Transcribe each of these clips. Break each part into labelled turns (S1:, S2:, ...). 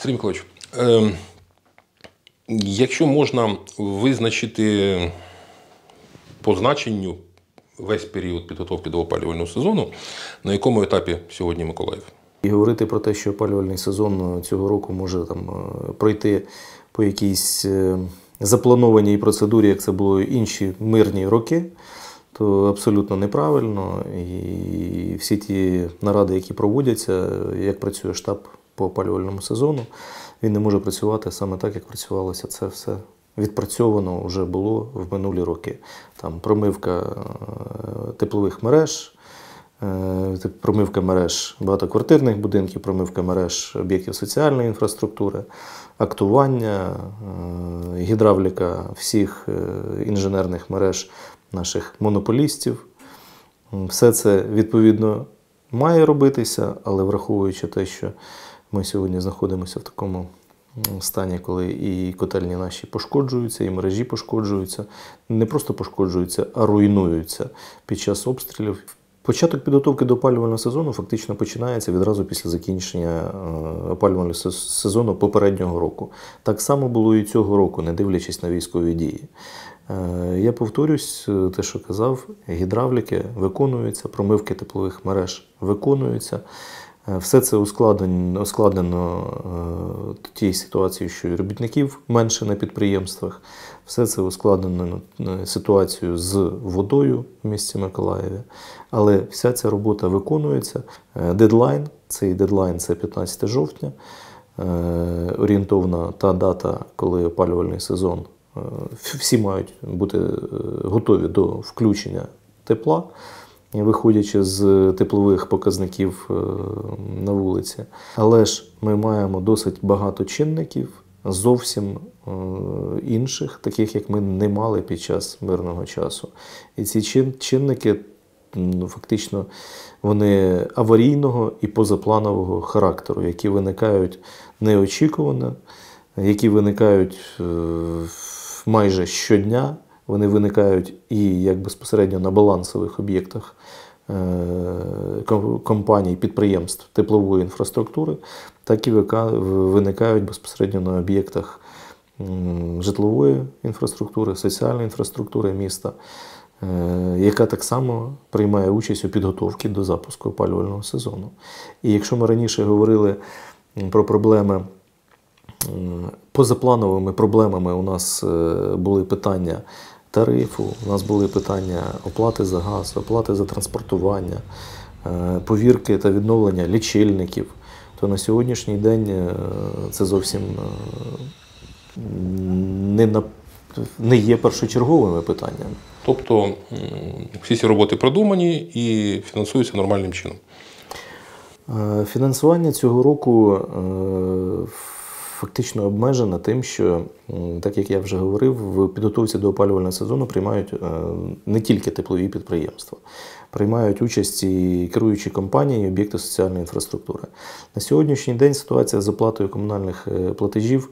S1: Сергій Миколаївич, якщо можна визначити по значенню весь період підготовки до опалювального сезону, на якому етапі сьогодні Миколаїв?
S2: І говорити про те, що опалювальний сезон цього року може пройти по якійсь запланованій процедурі, як це було інші мирні роки, то абсолютно неправильно. І всі ті наради, які проводяться, як працює штаб по опалювальному сезону, він не може працювати саме так, як працювалося. Це все відпрацьовано вже було в минулі роки. Там промивка теплових мереж, промивка мереж багатоквартирних будинків, промивка мереж об'єктів соціальної інфраструктури, актування, гідравліка всіх інженерних мереж наших монополістів. Все це, відповідно, має робитися, але враховуючи те, що ми сьогодні знаходимося в такому стані, коли і котельні наші пошкоджуються, і мережі пошкоджуються, не просто пошкоджуються, а руйнуються під час обстрілів. Початок підготовки до опалювального сезону фактично починається відразу після закінчення опалювального сезону попереднього року. Так само було і цього року, не дивлячись на військові дії. Я повторюсь те, що казав, гідравліки виконуються, промивки теплових мереж виконуються. Все це ускладнено тією ситуацією, що і робітників менше на підприємствах. Все це ускладнено ситуацією з водою в місті Миколаєві. Але вся ця робота виконується. Дедлайн, цей дедлайн – це 15 жовтня. Орієнтовна та дата, коли опалювальний сезон. Всі мають бути готові до включення тепла, виходячи з теплових показників на вулиці. Але ж ми маємо досить багато чинників, зовсім інших, таких, як ми не мали під час мирного часу. І ці чинники, фактично, вони аварійного і позапланового характеру, які виникають неочікувано, які виникають майже щодня. Вони виникають і як безпосередньо на балансових об'єктах компаній, підприємств теплової інфраструктури, так і виникають безпосередньо на об'єктах житлової інфраструктури, соціальної інфраструктури міста, яка так само приймає участь у підготовці до запуску опалювального сезону. І якщо ми раніше говорили про проблеми, позаплановими проблемами у нас були питання тарифу, у нас були питання оплати за газ, оплати за транспортування, повірки та відновлення лічильників, то на сьогоднішній день це зовсім не є першочерговими питаннями.
S1: Тобто всі ці роботи продумані і фінансуються нормальним чином?
S2: Фінансування цього року фактично обмежена тим, що, так як я вже говорив, в підготовці до опалювального сезону приймають не тільки теплові підприємства, приймають участь і керуючі компанії, і об'єкти соціальної інфраструктури. На сьогоднішній день ситуація з оплатою комунальних платежів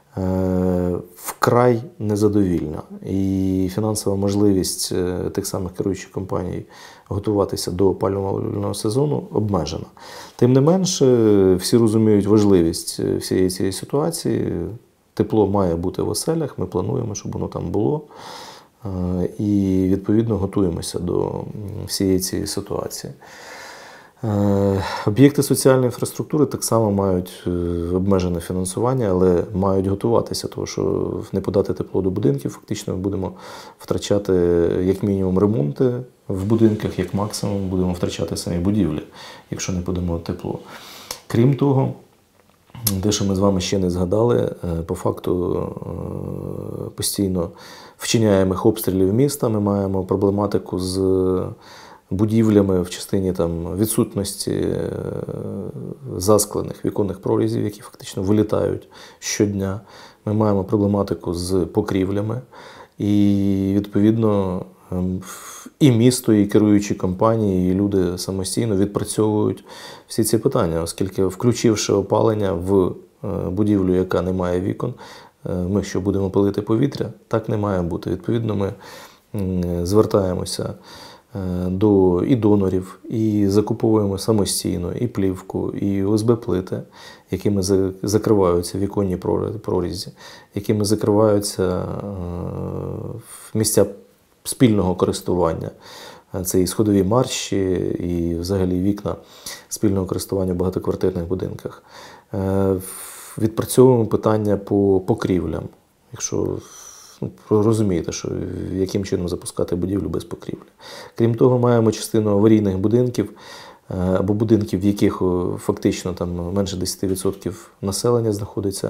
S2: вкрай незадовільна. І фінансова можливість тих самих керуючих компаній готуватися до опалювального сезону обмежена. Тим не менш, всі розуміють важливість всієї цієї ситуації. Тепло має бути в оселях, ми плануємо, щоб воно там було. І, відповідно, готуємося до всієї цієї ситуації. Об'єкти соціальної інфраструктури так само мають обмежене фінансування, але мають готуватися, тому що не подати тепло до будинків, фактично ми будемо втрачати як мінімум ремонти в будинках, як максимум будемо втрачати самі будівлі, якщо не подамо тепло. Крім того, те, що ми з вами ще не згадали, по факту постійно вчиняємих обстрілів міста, ми маємо проблематику з будівлями в частині відсутності засклених віконних прорізів, які фактично вилітають щодня. Ми маємо проблематику з покрівлями. І, відповідно, і місто, і керуючі компанії, і люди самостійно відпрацьовують всі ці питання, оскільки, включивши опалення в будівлю, яка не має вікон, ми що, будемо палити повітря? Так не має бути. Відповідно, ми звертаємося до і донорів, і закуповуємо самостійно і плівку, і ОСБ-плити, якими закриваються віконні прорізі, якими закриваються місця спільного користування. Це і сходові марші, і взагалі вікна спільного користування в багатоквартирних будинках. Відпрацьовуємо питання по покрівлям. Якщо розумієте, що яким чином запускати будівлю без покрівлі. Крім того, маємо частину аварійних будинків, або будинків, в яких фактично там менше 10% населення знаходиться,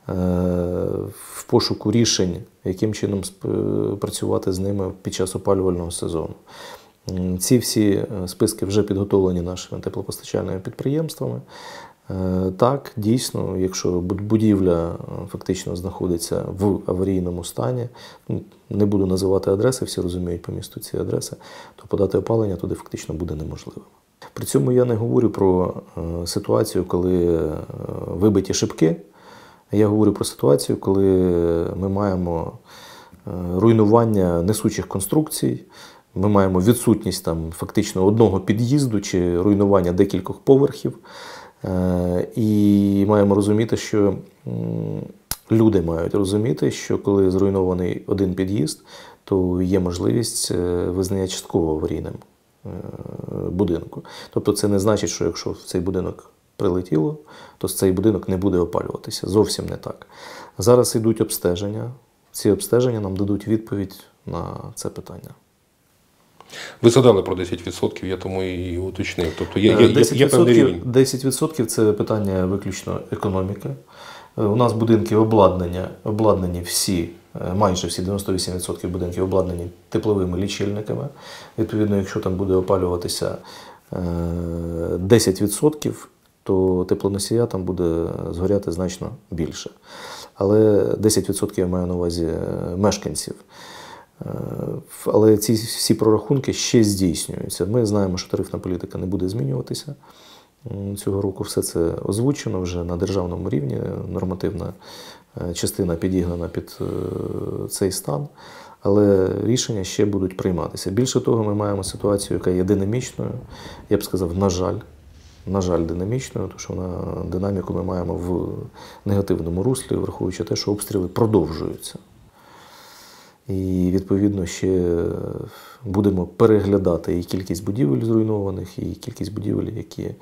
S2: в пошуку рішень, яким чином працювати з ними під час опалювального сезону. Ці всі списки вже підготовлені нашими теплопостачальними підприємствами. Так, дійсно, якщо будівля фактично знаходиться в аварійному стані, не буду називати адреси, всі розуміють по місту ці адреси, то подати опалення туди фактично буде неможливо. При цьому я не говорю про ситуацію, коли вибиті шибки. Я говорю про ситуацію, коли ми маємо руйнування несучих конструкцій, ми маємо відсутність там фактично одного під'їзду чи руйнування декількох поверхів. І маємо розуміти, що люди мають розуміти, що коли зруйнований один під'їзд, то є можливість визнання частково аварійним будинку. Тобто це не значить, що якщо в цей будинок прилетіло, то цей будинок не буде опалюватися. Зовсім не так. Зараз йдуть обстеження. Ці обстеження нам дадуть відповідь на це питання.
S1: Ви згадали про 10%, я тому і уточнив. Тобто є певний рівень.
S2: 10% – це питання виключно економіки. У нас будинки обладнані всі, майже всі, 98% будинків обладнані тепловими лічильниками. Відповідно, якщо там буде опалюватися 10%, то теплоносія там буде згоряти значно більше. Але 10% я маю на увазі мешканців. Але ці всі прорахунки ще здійснюються. Ми знаємо, що тарифна політика не буде змінюватися. Цього року все це озвучено вже на державному рівні, нормативна частина підігнана під цей стан, але рішення ще будуть прийматися. Більше того, ми маємо ситуацію, яка є динамічною, я б сказав, на жаль, динамічною, тому що динаміку ми маємо в негативному руслі, враховуючи те, що обстріли продовжуються. І, відповідно, ще будемо переглядати і кількість будівель зруйнованих, і кількість будівель,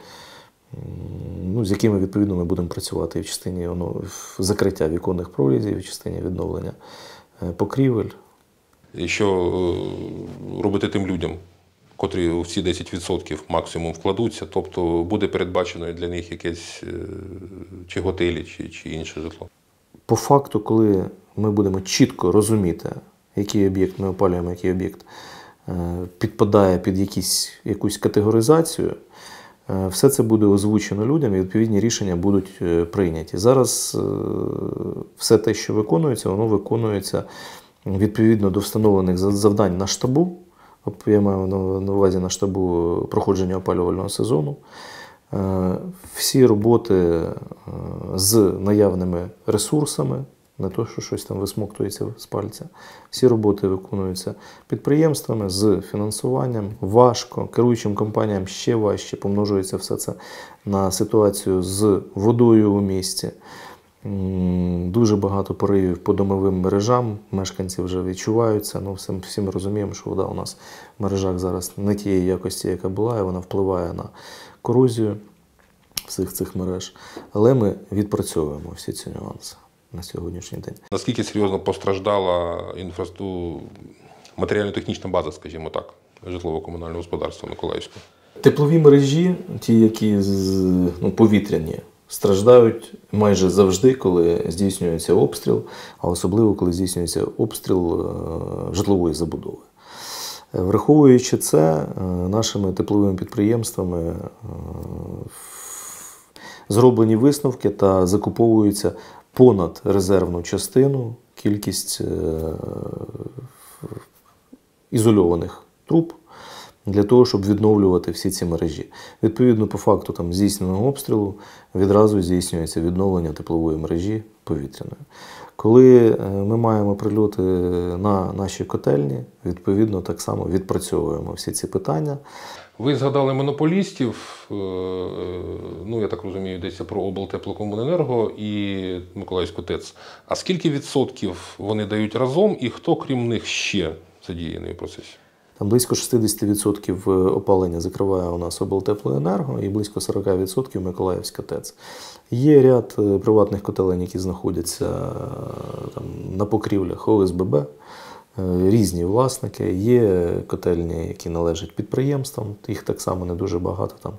S2: з якими, відповідно, ми будемо працювати і в частині закриття віконних прорізів, і в частині відновлення покрівель.
S1: І що робити тим людям, котрі у ці 10% максимум вкладуться, тобто буде передбачено для них якесь чи готелі, чи інше житло?
S2: По факту, коли ми будемо чітко розуміти, який об'єкт ми опалюємо, який об'єкт підпадає під якусь категоризацію, все це буде озвучено людям і відповідні рішення будуть прийняті. Зараз все те, що виконується, воно виконується відповідно до встановлених завдань на штабу. Я маю на увазі на штабу проходження опалювального сезону. Всі роботи з наявними ресурсами, не то, що щось там висмоктується з пальця. Всі роботи виконуються підприємствами з фінансуванням. Важко, керуючим компаніям ще важче, помножується все це на ситуацію з водою у місті. Дуже багато поривів по домовим мережам, мешканці вже відчуваються. Всі ми розуміємо, що вода у нас в мережах зараз не тієї якості, яка була, і вона впливає на корозію всіх цих мереж. Але ми відпрацьовуємо всі ці нюанси на сьогоднішній день.
S1: Наскільки серйозно постраждала матеріально-технічна база, скажімо так, житлово-комунального господарства Миколаївського?
S2: Теплові мережі, ті, які повітряні, страждають майже завжди, коли здійснюється обстріл, а особливо, коли здійснюється обстріл житлової забудови. Враховуючи це, нашими тепловими підприємствами зроблені висновки та закуповуються понад резервну частину кількість ізольованих труб для того, щоб відновлювати всі ці мережі. Відповідно, по факту здійсненого обстрілу відразу здійснюється відновлення теплової мережі повітряної. Коли ми маємо прильоти на наші котельні, відповідно, так само відпрацьовуємо всі ці питання.
S1: Ви згадали монополістів, ну, я так розумію, йдеться про облтеплокомуненерго і Миколаївську ТЕЦ. А скільки відсотків вони дають разом і хто, крім них, ще задіяний в процесі?
S2: Там близько 60% опалення закриває у нас облтеплоенерго і близько 40% Миколаївська ТЕЦ. Є ряд приватних котелень, які знаходяться там, на покрівлях ОСББ, різні власники. Є котельні, які належать підприємствам, їх так само не дуже багато, там,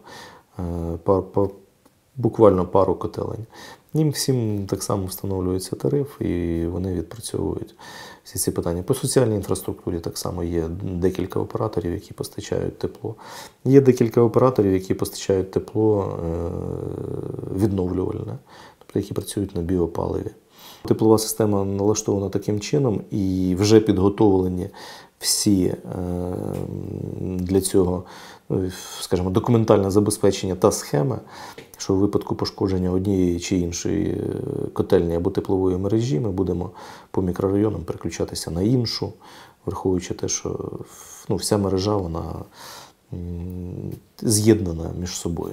S2: буквально пару котелень. Їм всім так само встановлюється тариф і вони відпрацьовують всі ці питання. По соціальній інфраструктурі так само є декілька операторів, які постачають тепло. Є декілька операторів, які постачають тепло відновлювальне, тобто які працюють на біопаливі. Теплова система налаштована таким чином і вже підготовлені всі для цього, скажімо, документальне забезпечення та схеми, що в випадку пошкодження однієї чи іншої котельні або теплової мережі ми будемо по мікрорайонам переключатися на іншу, враховуючи те, що вся мережа вона з'єднана між собою.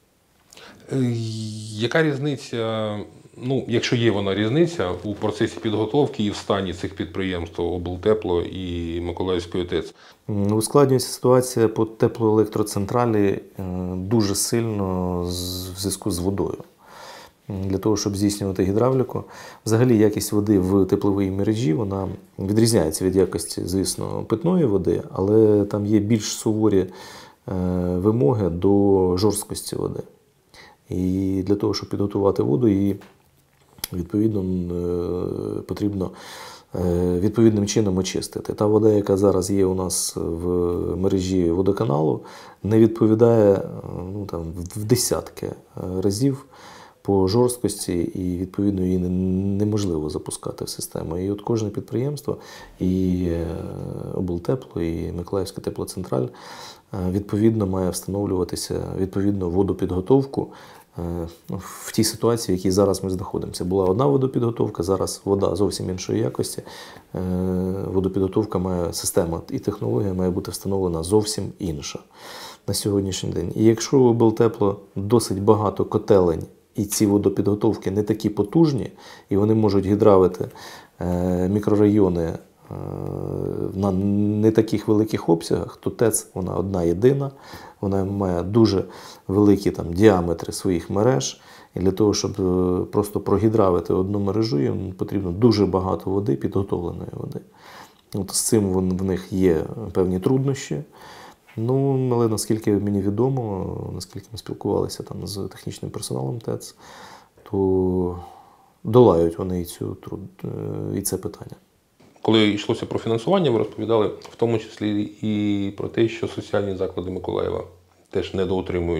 S1: Яка різниця, ну, якщо є вона різниця, у процесі підготовки і в стані цих підприємств облтепло і Миколаївської ТЕЦ?
S2: Ускладнюється ситуація по теплоелектроцентралі дуже сильно в зв'язку з водою. Для того, щоб здійснювати гідравліку, взагалі якість води в тепловій мережі, вона відрізняється від якості, звісно, питної води, але там є більш суворі вимоги до жорсткості води. І для того, щоб підготувати воду, її відповідно потрібно відповідним чином очистити. Та вода, яка зараз є у нас в мережі водоканалу, не відповідає в десятки разів по жорсткості, і відповідно її неможливо запускати в систему. І от кожне підприємство, і облтепло, і Миколаївська теплоцентраль відповідно має встановлюватися відповідно водопідготовку в тій ситуації, в якій зараз ми знаходимося. Була одна водопідготовка, зараз вода зовсім іншої якості. Водопідготовка має, система і технологія має бути встановлена зовсім інша на сьогоднішній день. І якщо у облтепло досить багато котелень, і ці водопідготовки не такі потужні, і вони можуть гідравити мікрорайони на не таких великих обсягах, то ТЕЦ вона одна єдина, вона має дуже великі діаметри своїх мереж, і для того, щоб просто прогідравити одну мережу, їм потрібно дуже багато води, підготовленої води. От з цим в них є певні труднощі. Ну, але наскільки мені відомо, наскільки ми спілкувалися з технічним персоналом ТЕЦ, то долають вони і це питання.
S1: Коли йшлося про фінансування, ви розповідали в тому числі і про те, що соціальні заклади Миколаєва теж недоотримують.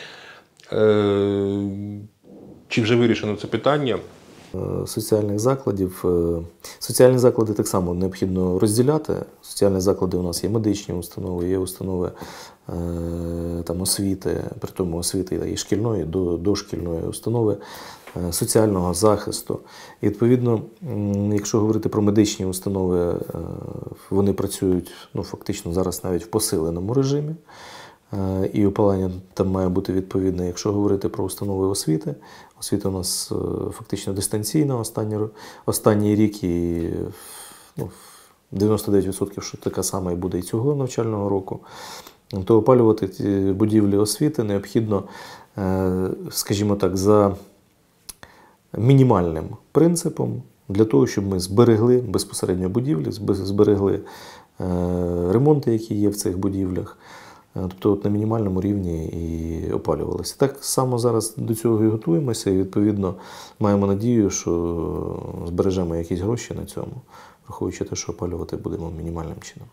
S1: Чи вже вирішено це питання?
S2: Соціальних закладів. Соціальні заклади так само необхідно розділяти. Соціальні заклади у нас є медичні установи, є установи освіти, при тому освіти і шкільної, дошкільної установи, соціального захисту. І відповідно, якщо говорити про медичні установи, вони працюють фактично зараз навіть в посиленому режимі. І опалення там має бути відповідне. Якщо говорити про установи освіти, освіта у нас фактично дистанційна останній рік, і 99% що така сама і буде і цього навчального року, то опалювати ці будівлі освіти необхідно, скажімо так, за мінімальним принципом, для того, щоб ми зберегли безпосередньо будівлі, зберегли ремонти, які є в цих будівлях. Тобто на мінімальному рівні і опалювалися. Так само зараз до цього і готуємося, і відповідно маємо надію, що збережемо якісь гроші на цьому, враховуючи те, що опалювати будемо мінімальним чином.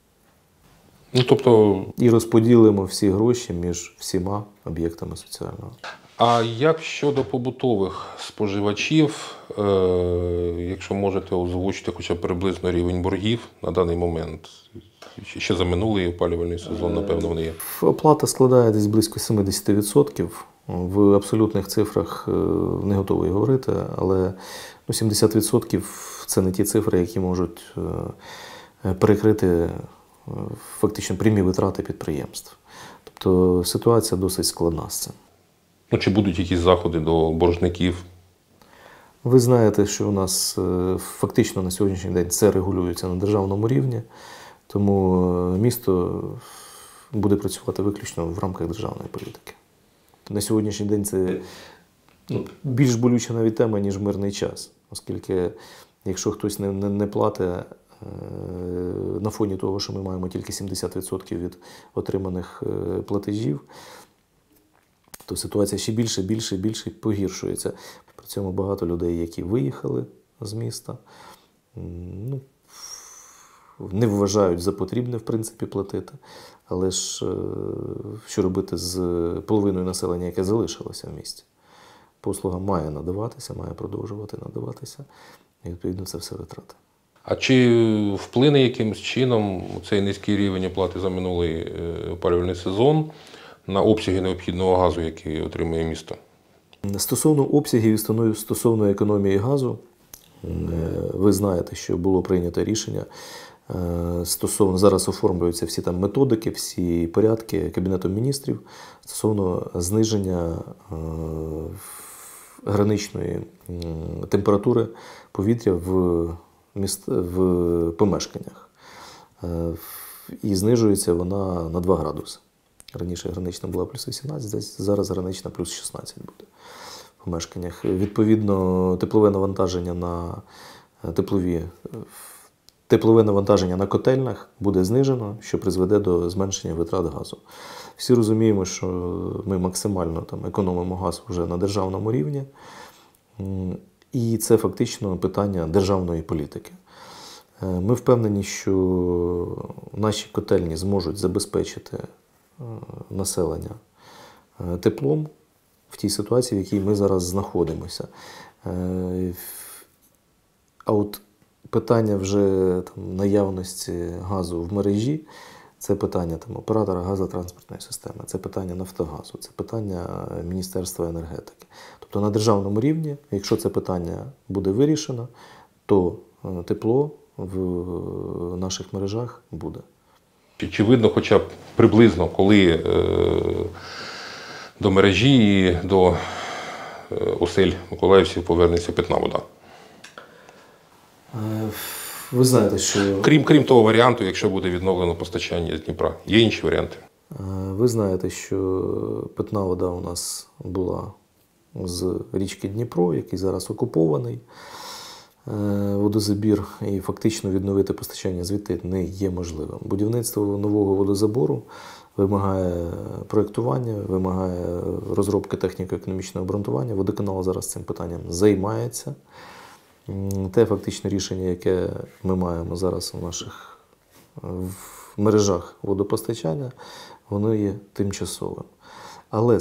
S2: І розподілимо всі гроші між всіма об'єктами соціального.
S1: А як щодо побутових споживачів, якщо можете озвучити хоча б приблизно рівень боргів на даний момент? Ще за минулий опалювальний сезон, напевно, вони є.
S2: Оплата складає десь близько 70%. В абсолютних цифрах не готовий говорити, але 70% – це не ті цифри, які можуть перекрити фактично прямі витрати підприємств. Тобто ситуація досить складна з цим.
S1: Ну, чи будуть якісь заходи до боржників?
S2: Ви знаєте, що у нас фактично на сьогоднішній день це регулюється на державному рівні, тому місто буде працювати виключно в рамках державної політики. На сьогоднішній день це більш болюча навіть тема, ніж мирний час, оскільки якщо хтось не платить на фоні того, що ми маємо тільки 70% від отриманих платежів, то ситуація ще більше погіршується. При цьому багато людей, які виїхали з міста, не вважають за потрібне, в принципі, платити. Але ж що робити з половиною населення, яке залишилося в місті? Послуга має надаватися, має продовжувати надаватися, і відповідно це все витрати.
S1: А чи вплине якимось чином цей низький рівень оплати за минулий опалювальний сезон на обсяги необхідного газу, який отримує місто?
S2: Стосовно обсягів і стосовно економії газу, ви знаєте, що було прийнято рішення стосовно, зараз оформлюються всі там методики, всі порядки Кабінетом міністрів стосовно зниження граничної температури повітря в помешканнях. І знижується вона на 2 градуси. Раніше гранична була плюс 18, зараз гранична плюс 16 буде в помешканнях. Відповідно, теплове навантаження на котельнях буде знижено, що призведе до зменшення витрат газу. Всі розуміємо, що ми максимально економимо газ вже на державному рівні, і це фактично питання державної політики. Ми впевнені, що наші котельні зможуть забезпечити населення теплом в тій ситуації, в якій ми зараз знаходимося. А от питання вже наявності газу в мережі – це питання оператора газотранспортної системи, це питання Нафтогазу, це питання Міністерства енергетики. Тобто на державному рівні, якщо це питання буде вирішено, то тепло в наших мережах буде.
S1: Чи видно хоча б приблизно, коли до мережі і до осель миколаївців повернеться питна вода?
S2: Ви знаєте, що...
S1: Крім того варіанту, якщо буде відновлено постачання з Дніпра. Є інші варіанти?
S2: Ви знаєте, що питна вода у нас була з річки Дніпро, який зараз окупований водозабір, і фактично відновити постачання звідти не є можливим. Будівництво нового водозабору вимагає проєктування, вимагає розробки техніко-економічного обґрунтування. Водоканал зараз цим питанням займається. Те фактичне рішення, яке ми маємо зараз у наших мережах водопостачання, воно є тимчасовим. Але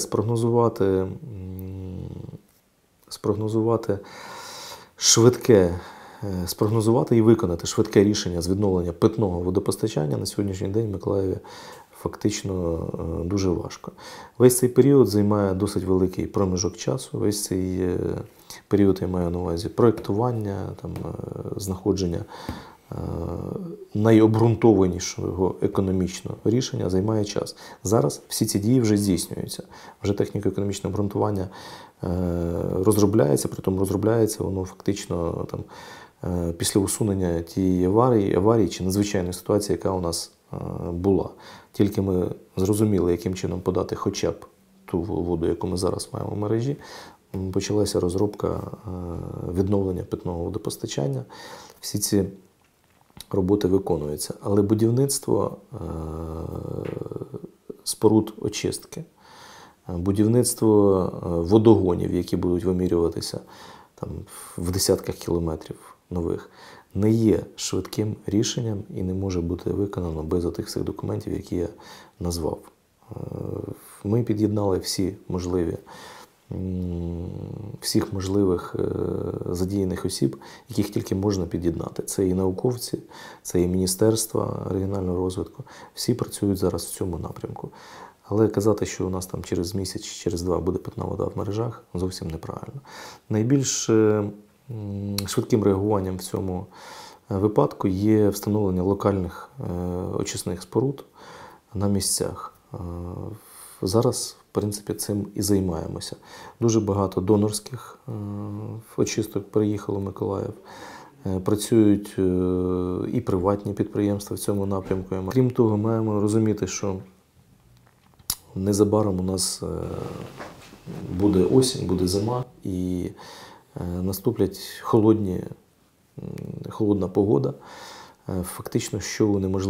S2: спрогнозувати і виконати швидке рішення з відновлення питного водопостачання на сьогоднішній день в Миколаєві фактично дуже важко. Весь цей період займає досить великий проміжок часу, весь цей період я маю на увазі проєктування, знаходження найобґрунтованішого економічного рішення займає час. Зараз всі ці дії вже здійснюються. Вже техніко-економічне обґрунтування розробляється, притом розробляється воно фактично після усунення тієї аварії чи надзвичайної ситуації, яка у нас була. Тільки ми зрозуміли, яким чином подати хоча б ту воду, яку ми зараз маємо в мережі, почалася розробка відновлення питного водопостачання. Всі ці роботи виконуються. Але будівництво споруд очистки, будівництво водогонів, які будуть вимірюватися в десятках кілометрів нових, не є швидким рішенням і не може бути виконано без отих всіх документів, які я назвав. Ми під'єднали всіх можливих задіяних осіб, яких тільки можна під'єднати. Це і науковці, це і Міністерство регіонального розвитку. Всі працюють зараз в цьому напрямку. Але казати, що у нас через місяць, через 2 буде питна вода в мережах, зовсім неправильно. Найбільш швидким реагуванням в цьому випадку є встановлення локальних очисних споруд на місцях. Зараз, в принципі, цим і займаємося. Дуже багато донорських очисток приїхало в Миколаїв. Працюють і приватні підприємства в цьому напрямку. Крім того, маємо розуміти, що незабаром у нас буде осінь, буде зима і наступлять холодна погода, фактично, що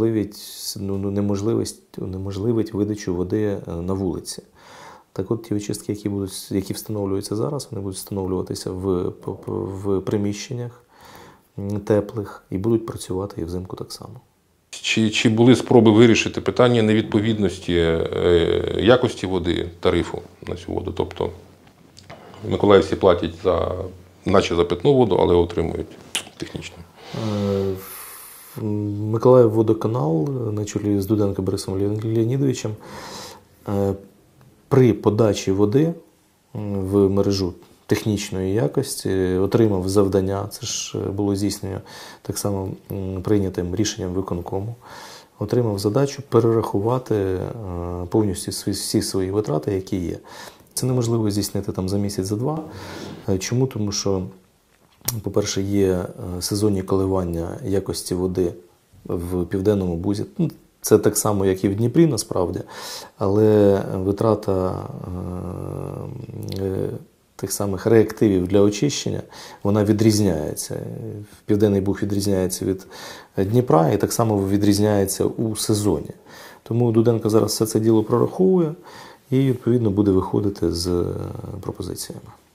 S2: унеможливить видачу води на вулиці. Так от ті очистки, які встановлюються зараз, вони будуть встановлюватися в приміщеннях теплих і будуть працювати і взимку так само.
S1: Чи були спроби вирішити питання невідповідності якості води, тарифу на цю воду? Тобто миколаївці платять наче за питну воду, але отримують технічно.
S2: Миколаївводоканал на чолі з Дуденко Борисом Леонідовичем при подачі води в мережу технічної якості отримав завдання, це ж було здійснено так само прийнятим рішенням виконкому, отримав задачу перерахувати повністю всі свої витрати, які є. Це неможливо здійснити там за місяць, за два. Чому? Тому що, по-перше, є сезонні коливання якості води в Південному Бузі. Це так само, як і в Дніпрі, насправді, але витрата тих самих реактивів для очищення, вона відрізняється. Південний Буг відрізняється від Дніпра і так само відрізняється у сезоні. Тому Дуденко зараз все це діло прораховує і, відповідно, буде виходити з пропозиціями.